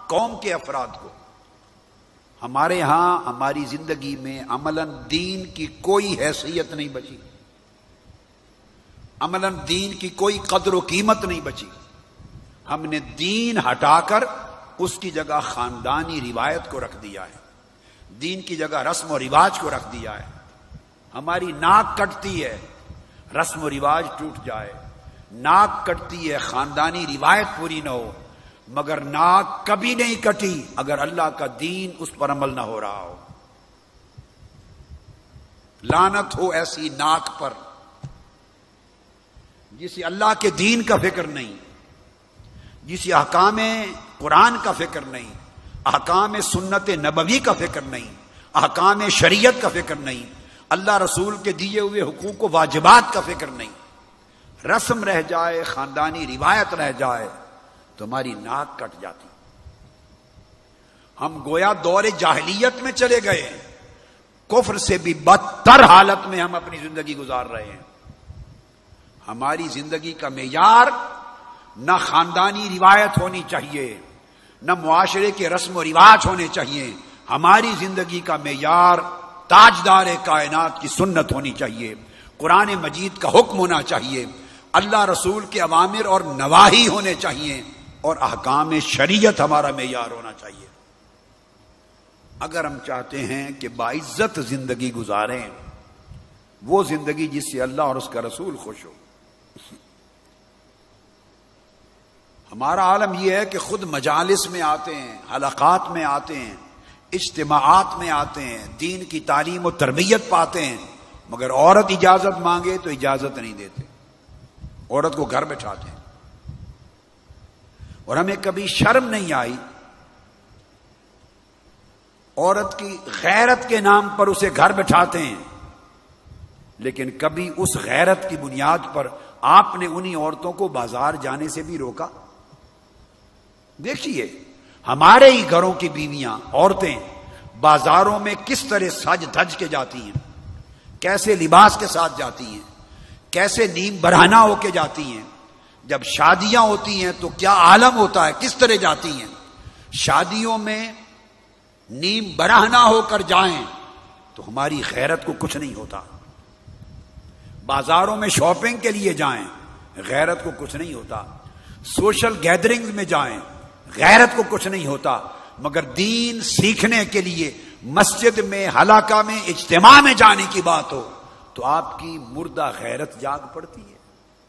قوم کے افراد کو. ہمارے ہاں ہماری زندگی میں عملاً دین کی کوئی حیثیت نہیں بچی، عملاً دین کی کوئی قدر و قیمت نہیں بچی. ہم نے دین ہٹا کر اس کی جگہ خاندانی روایت کو رکھ دیا ہے، دین کی جگہ رسم و رواج کو رکھ دیا ہے. ہماری ناک کٹتی ہے، رسم و رواج ٹوٹ جائے. ناک کٹتی ہے، خاندانی روایت پوری نہ ہو، مگر ناک کبھی نہیں کٹی اگر اللہ کا دین اس پر عمل نہ ہو رہا ہو. لعنت ہو ایسی ناک پر جسے اللہ کے دین کا فکر نہیں، جسے احکام قرآن کا فکر نہیں، احکام سنت نبوی کا فکر نہیں، احکام شریعت کا فکر نہیں، اللہ رسول کے دیے ہوئے حقوق و واجبات کا فکر نہیں. رسم رہ جائے، خاندانی روایت رہ جائے تو ہماری ناک کٹ جاتی. ہم گویا دور جاہلیت میں چلے گئے، کفر سے بھی بدتر حالت میں ہم اپنی زندگی گزار رہے ہیں. ہماری زندگی کا معیار نہ خاندانی روایت ہونی چاہیے، نہ معاشرے کے رسم و رواج ہونے چاہیے. ہماری زندگی کا معیار تاجدار کائنات کی سنت ہونی چاہیے، قرآن مجید کا حکم ہونا چاہیے، اللہ رسول کے اوامر اور نواہی ہونے چاہیے، اور احکام شریعت ہمارا معیار ہونا چاہیے. اگر ہم چاہتے ہیں کہ باعزت زندگی گزاریں، وہ زندگی جس سے اللہ اور اس کا رسول خوش ہو. ہمارا عالم یہ ہے کہ خود مجالس میں آتے ہیں، حلقات میں آتے ہیں، اجتماعات میں آتے ہیں، دین کی تعلیم و تربیت پاتے ہیں، مگر عورت اجازت مانگے تو اجازت نہیں دیتے، عورت کو گھر بٹھاتے ہیں. اور ہمیں کبھی شرم نہیں آئی عورت کی غیرت کے نام پر اسے گھر بٹھاتے ہیں، لیکن کبھی اس غیرت کی بنیاد پر آپ نے انہی عورتوں کو بازار جانے سے بھی روکا؟ دیکھیے ہمارے ہی گھروں کی بیویاں، عورتیں بازاروں میں کس طرح سج دھج کے جاتی ہیں، کیسے لباس کے ساتھ جاتی ہیں، کیسے نیم برہنہ ہو کے جاتی ہیں. جب شادیاں ہوتی ہیں تو کیا عالم ہوتا ہے، کس طرح جاتی ہیں. شادیوں میں نیم برہنہ ہو کر جائیں تو ہماری غیرت کو کچھ نہیں ہوتا. بازاروں میں شاپنگ کے لیے جائیں، غیرت کو کچھ نہیں ہوتا. سوشل گیدرنگ میں جائیں، غیرت کو کچھ نہیں ہوتا. مگر دین سیکھنے کے لیے مسجد میں، حلقہ میں، اجتماع میں جانے کی بات ہو تو آپ کی مردہ غیرت جاگ پڑتی ہے.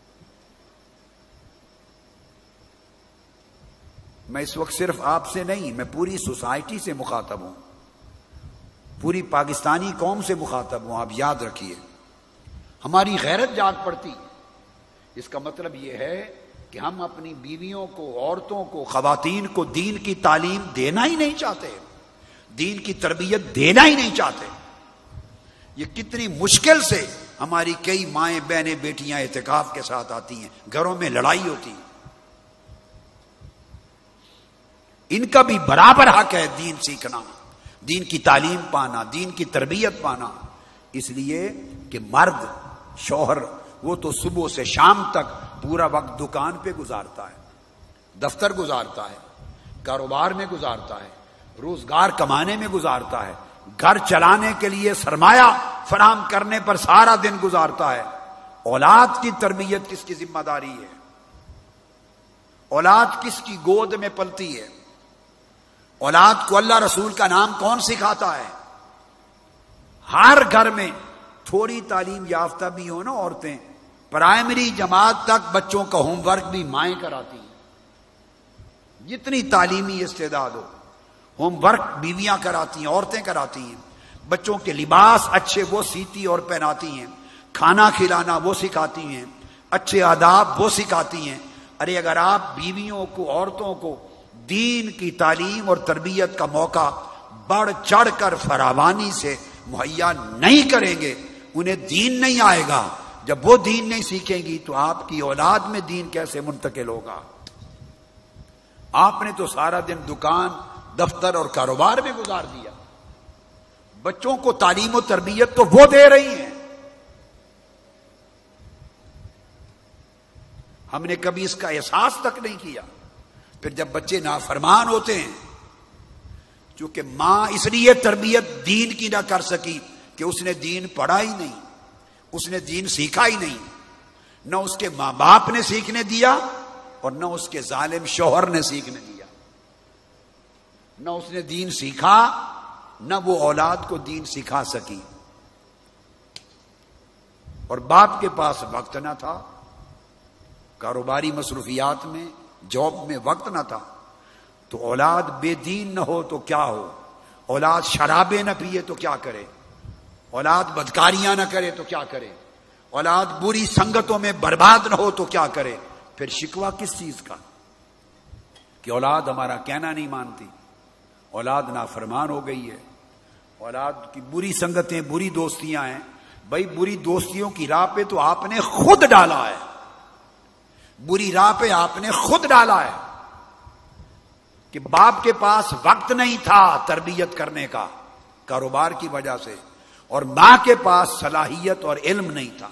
میں اس وقت صرف آپ سے نہیں، میں پوری سوسائٹی سے مخاطب ہوں، پوری پاکستانی قوم سے مخاطب ہوں. آپ یاد رکھیے ہماری غیرت جاگ پڑتی. اس کا مطلب یہ ہے کہ ہم اپنی بیویوں کو، عورتوں کو، خواتین کو دین کی تعلیم دینا ہی نہیں چاہتے، دین کی تربیت دینا ہی نہیں چاہتے. یہ کتنی مشکل سے ہماری کئی مائیں، بہنیں، بیٹیاں اعتکاف کے ساتھ آتی ہیں، گھروں میں لڑائی ہوتی ہے. ان کا بھی برابر حق ہے دین سیکھنا، دین کی تعلیم پانا، دین کی تربیت پانا. اس لیے کہ مرد، شوہر، وہ تو صبح سے شام تک پورا وقت دکان پہ گزارتا ہے، دفتر گزارتا ہے، کاروبار میں گزارتا ہے، روزگار کمانے میں گزارتا ہے، گھر چلانے کے لیے سرمایہ فراہم کرنے پر سارا دن گزارتا ہے. اولاد کی تربیت کس کی ذمہ داری ہے؟ اولاد کس کی گود میں پلتی ہے؟ اولاد کو اللہ رسول کا نام کون سکھاتا ہے؟ ہر گھر میں تھوڑی تعلیم یافتہ بھی ہو نا عورتیں، پرائمری جماعت تک بچوں کا ہوم ورک بھی مائیں کراتی ہیں. جتنی تعلیمی استعداد ہو، ہوم ورک بیویاں کراتی ہیں، عورتیں کراتی ہیں. بچوں کے لباس اچھے وہ سیتی اور پہناتی ہیں، کھانا کھلانا وہ سکھاتی ہیں، اچھے آداب وہ سکھاتی ہیں. ارے اگر آپ بیویوں کو، عورتوں کو دین کی تعلیم اور تربیت کا موقع بڑھ چڑھ کر فراوانی سے مہیا نہیں کریں گے، انہیں دین نہیں آئے گا. جب وہ دین نہیں سیکھیں گی تو آپ کی اولاد میں دین کیسے منتقل ہوگا؟ آپ نے تو سارا دن دکان، دفتر اور کاروبار میں گزار دیا. بچوں کو تعلیم و تربیت تو وہ دے رہی ہیں. ہم نے کبھی اس کا احساس تک نہیں کیا. پھر جب بچے نافرمان ہوتے ہیں چونکہ ماں اس لیے تربیت دین کی نہ کر سکی کہ اس نے دین پڑھا ہی نہیں، اس نے دین سیکھا ہی نہیں، نہ اس کے ماں باپ نے سیکھنے دیا اور نہ اس کے ظالم شوہر نے سیکھنے دیا، نہ اس نے دین سیکھا نہ وہ اولاد کو دین سکھا سکی، اور باپ کے پاس وقت نہ تھا، کاروباری مصروفیات میں جاب میں وقت نہ تھا، تو اولاد بے دین نہ ہو تو کیا ہو، اولاد شرابیں نہ پیے تو کیا کرے، اولاد بدکاریاں نہ کرے تو کیا کرے، اولاد بری سنگتوں میں برباد نہ ہو تو کیا کرے، پھر شکوہ کس چیز کا کہ اولاد ہمارا کہنا نہیں مانتی، اولاد نافرمان ہو گئی ہے، اولاد کی بری سنگتیں بری دوستیاں ہیں۔ بھائی بری دوستیوں کی راہ پہ تو آپ نے خود ڈالا ہے، بری راہ پہ آپ نے خود ڈالا ہے کہ باپ کے پاس وقت نہیں تھا تربیت کرنے کا کاروبار کی وجہ سے، اور ماں کے پاس صلاحیت اور علم نہیں تھا،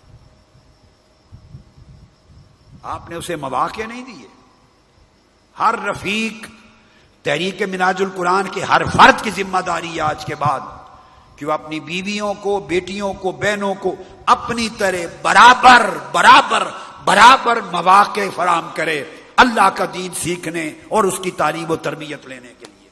آپ نے اسے مواقع نہیں دیے۔ ہر رفیق تحریک منہاج القرآن کے ہر فرد کی ذمہ داری ہے آج کے بعد کہ وہ اپنی بیویوں کو، بیٹیوں کو، بہنوں کو اپنی طرح برابر برابر برابر مواقع فراہم کرے اللہ کا دین سیکھنے اور اس کی تعلیم و تربیت لینے کے لیے۔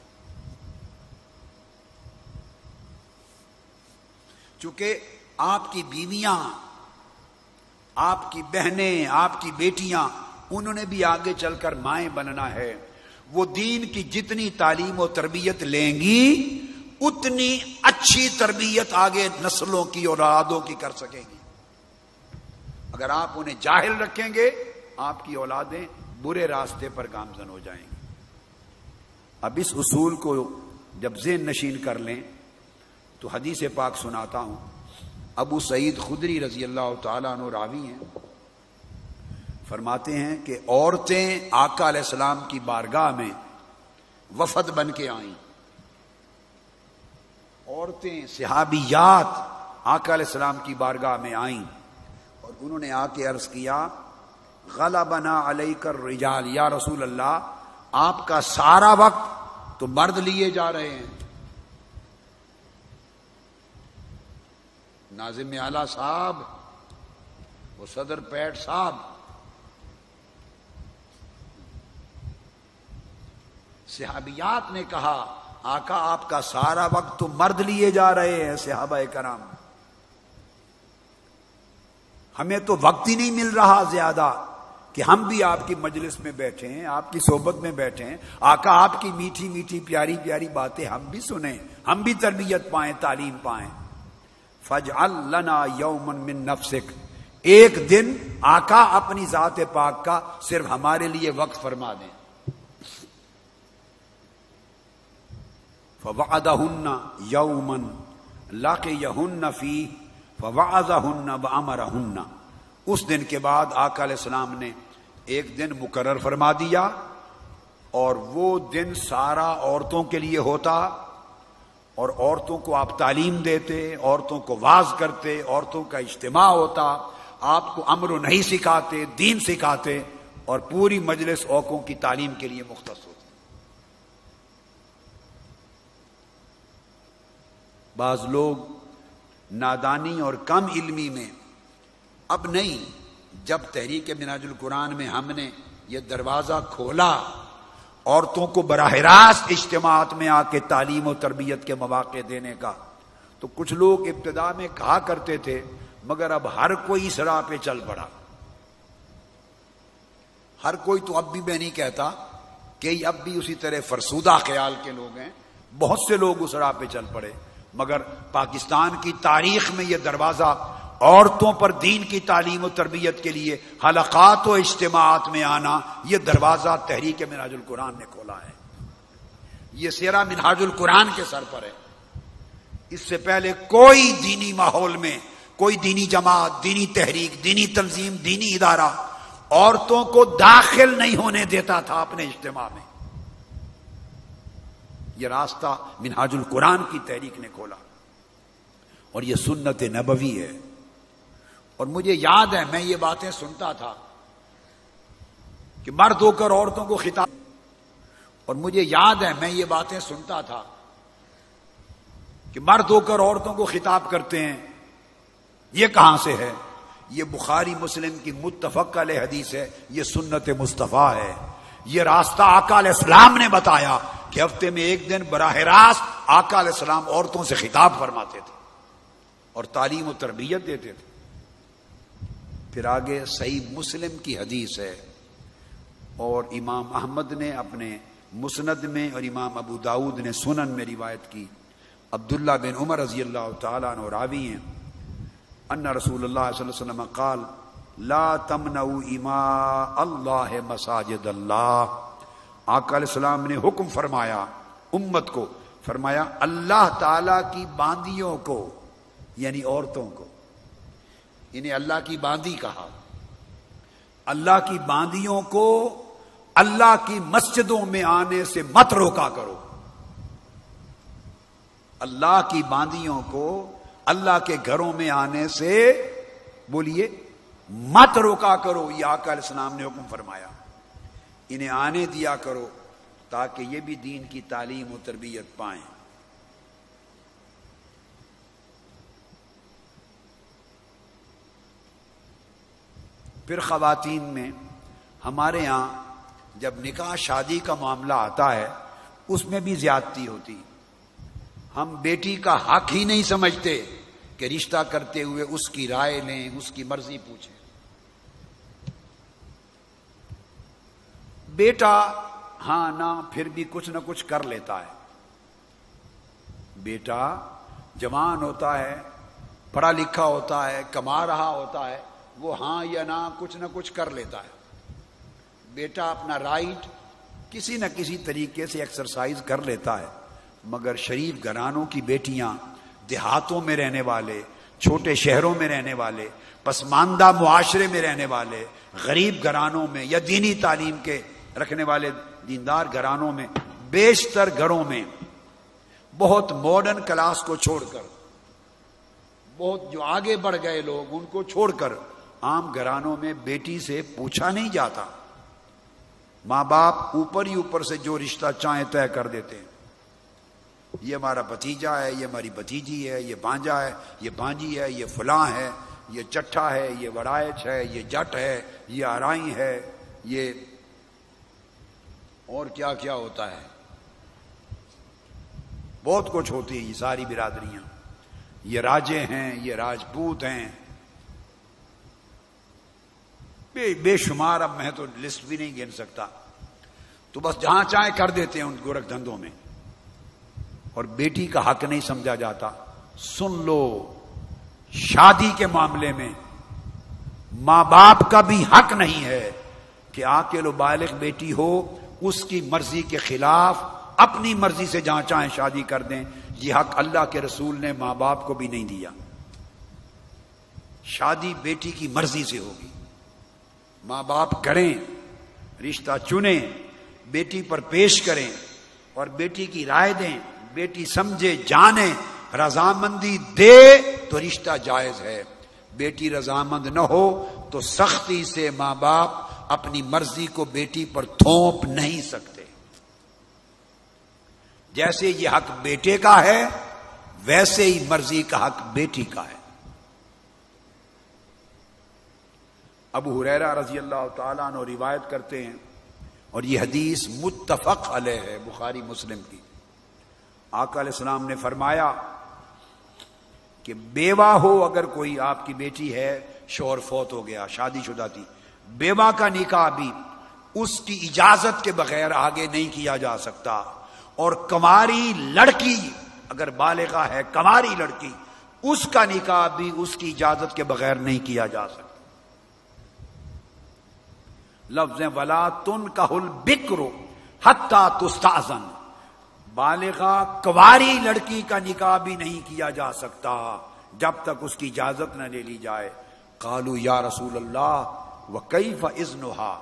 چونکہ آپ کی بیویاں، آپ کی بہنیں، آپ کی بیٹیاں، انہوں نے بھی آگے چل کر مائیں بننا ہے، وہ دین کی جتنی تعلیم و تربیت لیں گی اتنی اچھی تربیت آگے نسلوں کی اور اولادوں کی کر سکیں گی۔ اگر آپ انہیں جاہل رکھیں گے آپ کی اولادیں برے راستے پر گامزن ہو جائیں گی۔ اب اس اصول کو جب ذہن نشین کر لیں تو حدیث پاک سناتا ہوں۔ ابو سعید خدری رضی اللہ تعالیٰ عنہ راوی ہیں، فرماتے ہیں کہ عورتیں آقا علیہ السلام کی بارگاہ میں وفد بن کے آئیں، عورتیں صحابیات آقا علیہ السلام کی بارگاہ میں آئیں اور انہوں نے آ کے عرض کیا غلبنا علیک الرجال، یا رسول اللہ آپ کا سارا وقت تو مرد لیے جا رہے ہیں۔ ناظم اعلیٰ صاحب، وہ صدر پیٹ صاحب، صحابیات نے کہا آقا آپ کا سارا وقت تو مرد لیے جا رہے ہیں۔ صحابہ کرام، ہمیں تو وقت ہی نہیں مل رہا زیادہ کہ ہم بھی آپ کی مجلس میں بیٹھے ہیں، آپ کی صحبت میں بیٹھے ہیں، آقا آپ کی میٹھی میٹھی پیاری پیاری باتیں ہم بھی سنیں، ہم بھی تربیت پائیں، تعلیم پائیں۔ فاجعل لنا یوما من نفسک، ایک دن آقا اپنی ذات پاک کا صرف ہمارے لیے وقت فرما دیں۔ فوعدہن یوما لقیہن فیہ فوعظہن وامرہن، اس دن کے بعد آقا علیہ السلام نے ایک دن مقرر فرما دیا اور وہ دن سارا عورتوں کے لیے ہوتا، اور عورتوں کو آپ تعلیم دیتے، عورتوں کو واعظ کرتے، عورتوں کا اجتماع ہوتا، آپ کو امر و نہیں سکھاتے، دین سکھاتے، اور پوری مجلس عورتوں کی تعلیم کے لیے مختص ہوتی۔ بعض لوگ نادانی اور کم علمی میں اب نہیں، جب تحریک منہاج القرآن میں ہم نے یہ دروازہ کھولا عورتوں کو براہ راست اجتماعات میں آ کے تعلیم و تربیت کے مواقع دینے کا، تو کچھ لوگ ابتدا میں کہا کرتے تھے مگر اب ہر کوئی اس راہ پہ چل پڑا۔ ہر کوئی تو اب بھی میں نہیں کہتا کہ اب بھی اسی طرح فرسودہ خیال کے لوگ ہیں، بہت سے لوگ اس راہ پہ چل پڑے، مگر پاکستان کی تاریخ میں یہ دروازہ عورتوں پر دین کی تعلیم و تربیت کے لیے حلقات و اجتماعات میں آنا، یہ دروازہ تحریک منہاج القرآن نے کھولا ہے، یہ سیرا منہاج القرآن کے سر پر ہے۔ اس سے پہلے کوئی دینی ماحول میں کوئی دینی جماعت، دینی تحریک، دینی تنظیم، دینی ادارہ عورتوں کو داخل نہیں ہونے دیتا تھا اپنے اجتماع میں۔ یہ راستہ منہاج القرآن کی تحریک نے کھولا، اور یہ سنت نبوی ہے۔ اور مجھے یاد ہے میں یہ باتیں سنتا تھا کہ مرد ہو کر عورتوں کو خطاب، اور مجھے یاد ہے میں یہ باتیں سنتا تھا کہ مرد ہو کر عورتوں کو خطاب کرتے ہیں، یہ کہاں سے ہے؟ یہ بخاری مسلم کی متفق علیہ حدیث ہے، یہ سنت مصطفیٰ ہے، یہ راستہ آقا علیہ السلام نے بتایا کہ ہفتے میں ایک دن براہ راست آقا علیہ السلام عورتوں سے خطاب فرماتے تھے اور تعلیم و تربیت دیتے تھے۔ پھر آگے صحیح مسلم کی حدیث ہے، اور امام احمد نے اپنے مسند میں اور امام ابو داود نے سنن میں روایت کی، عبداللہ بن عمر رضی اللہ تعالیٰ عنہ راوی ہیں، ان رسول اللہ صلی اللہ علیہ وسلم قال لا تمنعوا اماء اللہ مساجد اللہ۔ آقا علیہ السلام نے حکم فرمایا امت کو، فرمایا اللہ تعالی کی باندیوں کو، یعنی عورتوں کو، انہیں اللہ کی باندی کہا، اللہ کی باندیوں کو اللہ کی مسجدوں میں آنے سے مت روکا کرو۔ اللہ کی باندیوں کو اللہ کے گھروں میں آنے سے بولیے مت روکا کرو، یہ آقا علیہ السلام نے حکم فرمایا، انہیں آنے دیا کرو تاکہ یہ بھی دین کی تعلیم و تربیت پائیں۔ پھر خواتین میں ہمارے یہاں جب نکاح شادی کا معاملہ آتا ہے اس میں بھی زیادتی ہوتی، ہم بیٹی کا حق ہی نہیں سمجھتے کہ رشتہ کرتے ہوئے اس کی رائے لیں، اس کی مرضی پوچھیں۔ بیٹا ہاں نہ پھر بھی کچھ نہ کچھ کر لیتا ہے، بیٹا جوان ہوتا ہے، پڑھا لکھا ہوتا ہے، کما رہا ہوتا ہے، وہ ہاں یا نہ کچھ کر لیتا ہے۔ بیٹا اپنا رائٹ کسی نہ کسی طریقے سے ایکسرسائز کر لیتا ہے، مگر شریف گھرانوں کی بیٹیاں، دیہاتوں میں رہنے والے، چھوٹے شہروں میں رہنے والے، پسماندہ معاشرے میں رہنے والے، غریب گھرانوں میں یا دینی تعلیم کے رکھنے والے دیندار گھرانوں میں، بیشتر گھروں میں بہت ماڈرن کلاس کو چھوڑ کر، بہت جو آگے بڑھ گئے لوگ ان کو چھوڑ کر عام گھرانوں میں بیٹی سے پوچھا نہیں جاتا۔ ماں باپ اوپر ہی اوپر سے جو رشتہ چاہیں طے کر دیتے ہیں، یہ ہمارا بھتیجا ہے، یہ ہماری بھتیجی ہے، یہ بھانجا ہے، یہ بھانجی ہے، یہ فلاں ہے، یہ چٹھا ہے، یہ وڑائچ ہے، یہ جٹ ہے، یہ آرائی ہے، یہ اور کیا کیا ہوتا ہے، بہت کچھ ہوتی ہے یہ ساری برادریاں، یہ راجے ہیں، یہ راجپوت ہیں، بے شمار، اب میں تو لسٹ بھی نہیں گن سکتا، تو بس جہاں چاہیں کر دیتے ہیں ان گورکھ دھندوں میں، اور بیٹی کا حق نہیں سمجھا جاتا۔ سن لو، شادی کے معاملے میں ماں باپ کا بھی حق نہیں ہے کہ عاقل و بالغ بیٹی ہو اس کی مرضی کے خلاف اپنی مرضی سے جہاں چاہیں شادی کر دیں، یہ حق اللہ کے رسول نے ماں باپ کو بھی نہیں دیا۔ شادی بیٹی کی مرضی سے ہوگی، ماں باپ کریں، رشتہ چنیں، بیٹی پر پیش کریں اور بیٹی کی رائے دیں، بیٹی سمجھے جانے رضامندی دے تو رشتہ جائز ہے، بیٹی رضامند نہ ہو تو سختی سے ماں باپ اپنی مرضی کو بیٹی پر تھوپ نہیں سکتے۔ جیسے یہ حق بیٹے کا ہے ویسے ہی مرضی کا حق بیٹی کا ہے۔ ابو ہریرہ رضی اللہ تعالیٰ عنہ روایت کرتے ہیں، اور یہ حدیث متفق علیہ ہے، بخاری مسلم کی۔ آقا علیہ السلام نے فرمایا کہ بیوہ ہو اگر کوئی، آپ کی بیٹی ہے، شوہر فوت ہو گیا، شادی شدہ تھی، بیوہ کا نکاح بھی اس کی اجازت کے بغیر آگے نہیں کیا جا سکتا، اور کنواری لڑکی اگر بالغہ ہے، کنواری لڑکی، اس کا نکاح بھی اس کی اجازت کے بغیر نہیں کیا جا سکتا۔ لفظ ولا تنکح البکر حتی تستأذن، بالغہ کنواری لڑکی کا نکاح بھی نہیں کیا جا سکتا جب تک اس کی اجازت نہ لے لی جائے۔ قالوا یا رسول اللہ وکیف اذنها،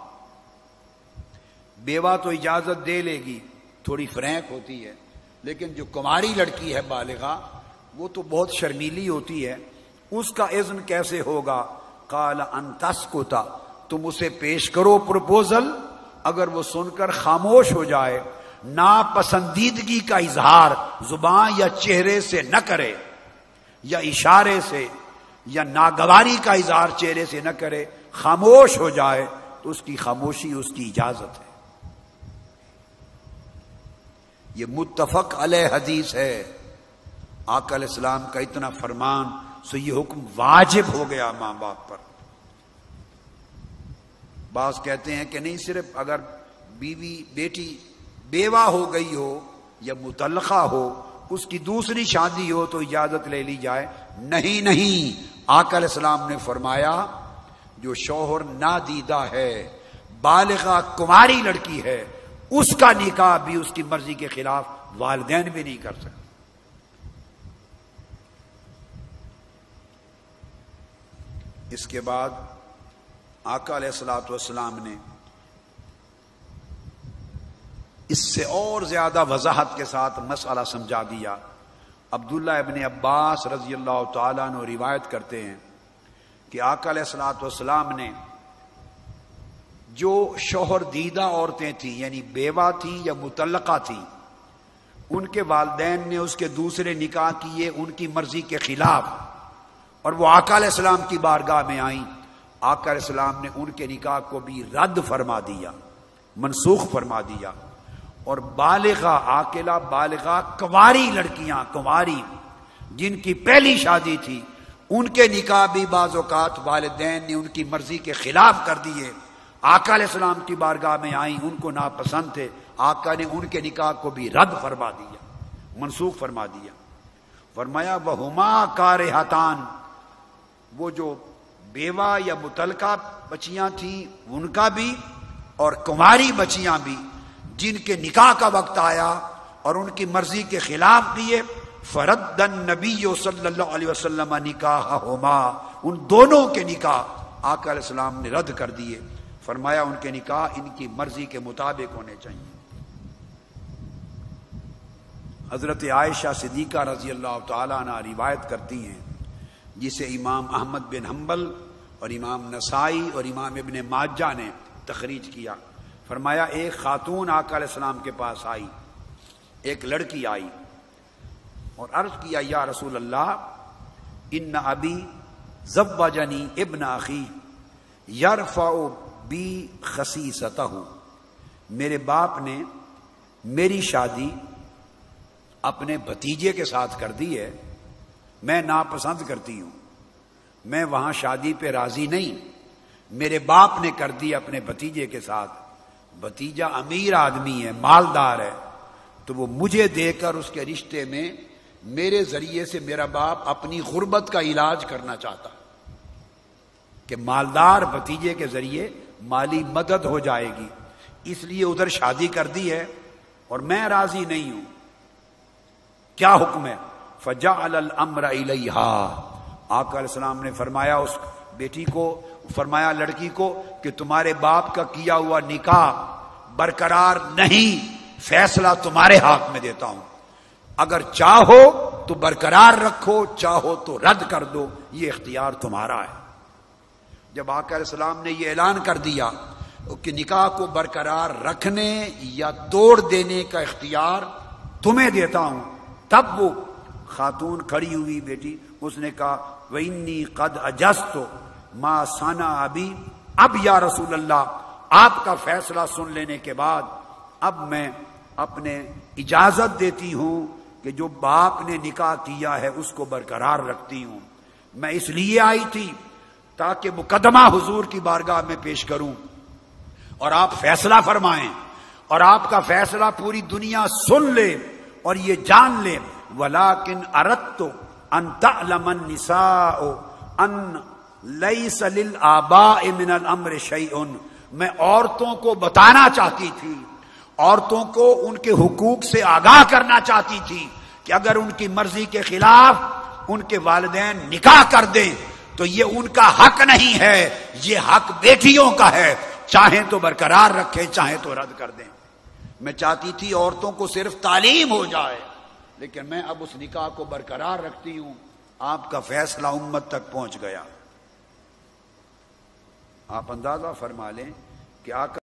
بیوہ تو اجازت دے لے گی، تھوڑی فرینک ہوتی ہے، لیکن جو کنواری لڑکی ہے بالغہ وہ تو بہت شرمیلی ہوتی ہے، اس کا اذن کیسے ہوگا؟ قال ان تسکت، تم اسے پیش کرو پروپوزل، اگر وہ سن کر خاموش ہو جائے ناپسندیدگی کا اظہار زبان یا چہرے سے نہ کرے، یا اشارے سے یا ناگواری کا اظہار چہرے سے نہ کرے، خاموش ہو جائے تو اس کی خاموشی اس کی اجازت ہے۔ یہ متفق علیہ حدیث ہے۔ آقا علیہ السلام کا اتنا فرمان، سو یہ حکم واجب ہو گیا ماں باپ پر۔ بعض کہتے ہیں کہ نہیں، صرف اگر بیوی بیٹی بیوہ ہو گئی ہو یا مطلقہ ہو، اس کی دوسری شادی ہو تو اجازت لے لی جائے۔ نہیں، آقا علیہ السلام نے فرمایا جو شوہر نادیدہ ہے، بالغہ کنواری لڑکی ہے، اس کا نکاح بھی اس کی مرضی کے خلاف والدین بھی نہیں کر سکتے۔ اس کے بعد آقا علیہ الصلوۃ والسلام نے اس سے اور زیادہ وضاحت کے ساتھ مسئلہ سمجھا دیا۔ عبداللہ ابن عباس رضی اللہ تعالیٰ عنہ روایت کرتے ہیں کہ آقا علیہ الصلوۃ والسلام نے جو شوہر دیدہ عورتیں تھیں، یعنی بیوہ تھیں یا مطلقہ تھیں، ان کے والدین نے اس کے دوسرے نکاح کیے ان کی مرضی کے خلاف، اور وہ آقا علیہ السلام کی بارگاہ میں آئیں، آقا علیہ السلام نے ان کے نکاح کو بھی رد فرما دیا، منسوخ فرما دیا۔ اور بالغہ عاقلہ بالغہ کنواری لڑکیاں، کنواری جن کی پہلی شادی تھی، ان کے نکاح بھی بعض اوقات والدین نے ان کی مرضی کے خلاف کر دیے، آقا علیہ السلام کی بارگاہ میں آئیں، ان کو ناپسند تھے، آقا نے ان کے نکاح کو بھی رد فرما دیا، منسوخ فرما دیا۔ فرمایا وہما کارہتان، وہ جو بیوہ یا متعلقہ بچیاں تھیں ان کا بھی، اور کنواری بچیاں بھی جن کے نکاح کا وقت آیا اور ان کی مرضی کے خلاف کیے، فرد النبی صلی اللہ علیہ وسلم نکاحہما، ان دونوں کے نکاح آقا علیہ السلام نے رد کر دیے۔ فرمایا ان کے نکاح ان کی مرضی کے مطابق ہونے چاہیے۔ حضرت عائشہ صدیقہ رضی اللہ تعالیٰ عنہ روایت کرتی ہیں، جسے امام احمد بن حنبل اور امام نسائی اور امام ابن ماجہ نے تخریج کیا۔ فرمایا ایک خاتون آقا علیہ السلام کے پاس آئی، ایک لڑکی آئی اور عرض کیا یا رسول اللہ ان ابی زوجنی ابن اخی یرفع بی خصیصتہ، میرے باپ نے میری شادی اپنے بھتیجے کے ساتھ کر دی ہے، میں ناپسند کرتی ہوں، میں وہاں شادی پہ راضی نہیں، میرے باپ نے کر دی اپنے بھتیجے کے ساتھ۔ بھتیجا امیر آدمی ہے، مالدار ہے، تو وہ مجھے دے کر اس کے رشتے میں میرے ذریعے سے میرا باپ اپنی غربت کا علاج کرنا چاہتا کہ مالدار بھتیجے کے ذریعے مالی مدد ہو جائے گی، اس لیے ادھر شادی کر دی ہے اور میں راضی نہیں ہوں، کیا حکم ہے؟ فجعل الامر الیہا، آقا علیہ السلام نے فرمایا اس بیٹی کو، فرمایا لڑکی کو کہ تمہارے باپ کا کیا ہوا نکاح برقرار نہیں، فیصلہ تمہارے ہاتھ میں دیتا ہوں، اگر چاہو تو برقرار رکھو، چاہو تو رد کر دو، یہ اختیار تمہارا ہے۔ جب آقا علیہ السلام نے یہ اعلان کر دیا کہ نکاح کو برقرار رکھنے یا توڑ دینے کا اختیار تمہیں دیتا ہوں، تب وہ خاتون کھڑی ہوئی بیٹی، اس نے کہا وَإِنِّي قَدْ أَجَزْتُ مَا صَنَعَ أَبِي، اب یا رسول اللہ آپ کا فیصلہ سن لینے کے بعد اب میں اپنے اجازت دیتی ہوں کہ جو باپ نے نکاح کیا ہے اس کو برقرار رکھتی ہوں، میں اس لیے آئی تھی تاکہ مقدمہ حضور کی بارگاہ میں پیش کروں اور آپ فیصلہ فرمائیں، اور آپ کا فیصلہ پوری دنیا سن لے اور یہ جان لے، وَلَكِنْ أَرَدْتُ أَن تَعْلَمَ النِّسَاءُ أَن لَيْسَ لِلْآبَاءِ مِنَ الْأَمْرِ شَيْءٌ، میں عورتوں کو بتانا چاہتی تھی، عورتوں کو ان کے حقوق سے آگاہ کرنا چاہتی تھی کہ اگر ان کی مرضی کے خلاف ان کے والدین نکاح کر دیں تو یہ ان کا حق نہیں ہے، یہ حق بیٹیوں کا ہے، چاہیں تو برقرار رکھیں چاہیں تو رد کر دیں۔ میں چاہتی تھی عورتوں کو صرف تعلیم ہو جائے، لیکن میں اب اس نکاح کو برقرار رکھتی ہوں۔ آپ کا فیصلہ امت تک پہنچ گیا۔ آپ اندازہ فرما لیں کہ آقا